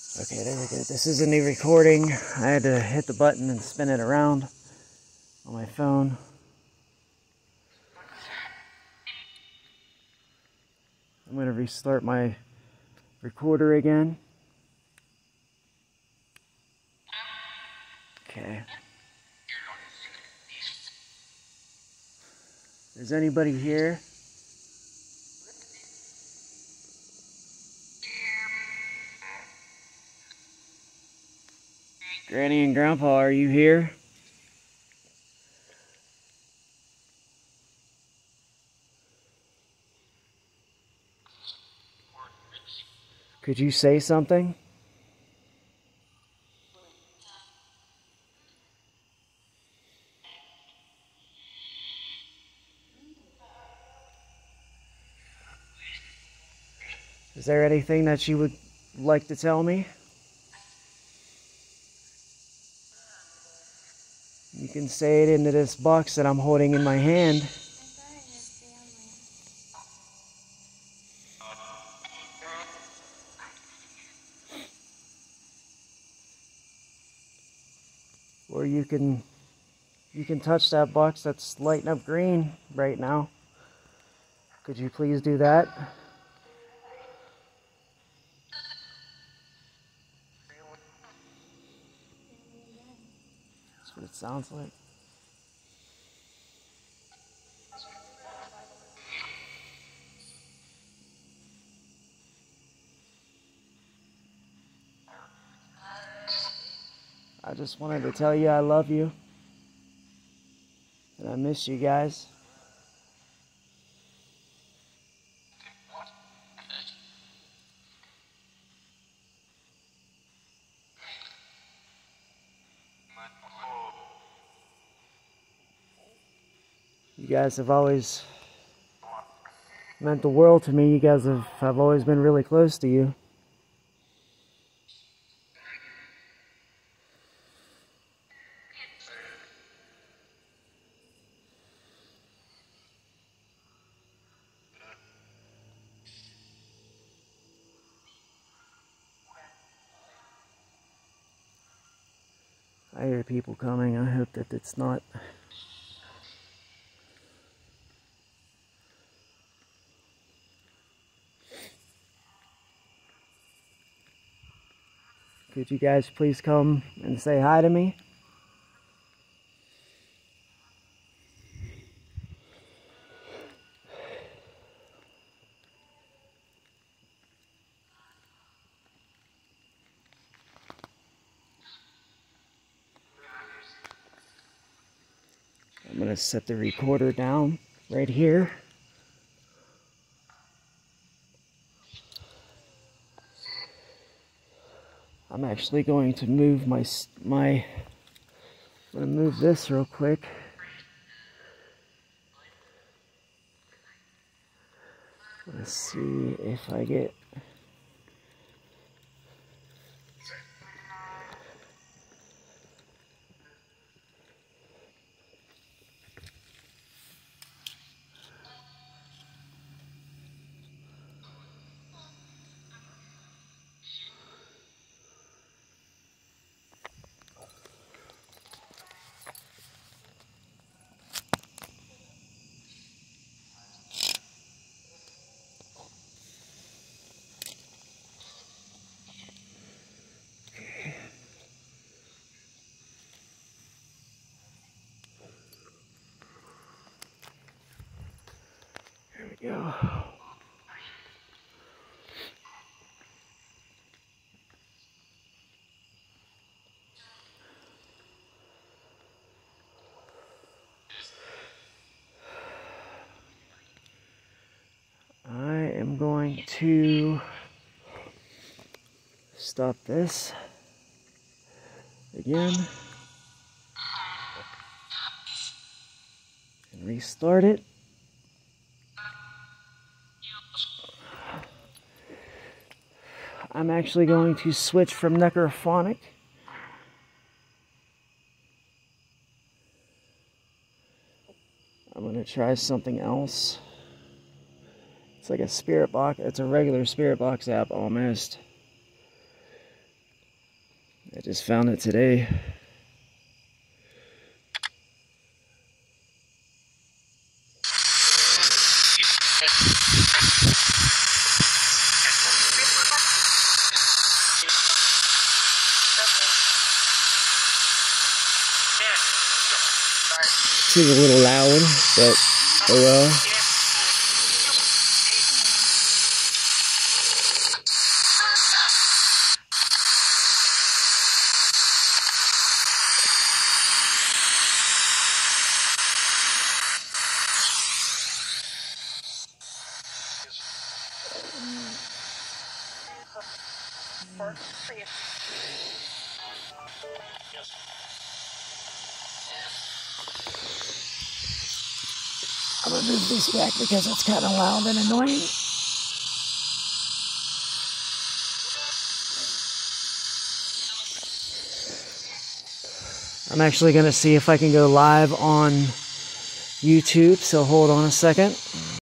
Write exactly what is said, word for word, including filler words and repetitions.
Okay, there we go. This is a new recording. I had to hit the button and spin it around on my phone. I'm going to restart my recorder again. Okay. Is anybody here? Granny and Grandpa, are you here? Could you say something? Is there anything that you would like to tell me? You can say it into this box that I'm holding in my hand. Or you can you can touch that box that's lighting up green right now. Could you please do that? That's what it sounds like. I just wanted to tell you I love you. And I miss you guys. You guys have always meant the world to me. You guys have, have always been really close to you. I hear people coming. I hope that it's not. Could you guys please come and say hi to me? I'm going to set the recorder down right here. I'm actually going to move my, my, I'm going to move this real quick. Let's see if I get, here we go. I am going to stop this again and restart it. I'm actually going to switch from necrophonic I'm going to try something else. It's like a spirit box. It's a regular spirit box app almost. I just found it today. She's a little loud, but oh well. I'm gonna move this back because it's kind of loud and annoying. I'm actually gonna see if I can go live on YouTube, so hold on a second.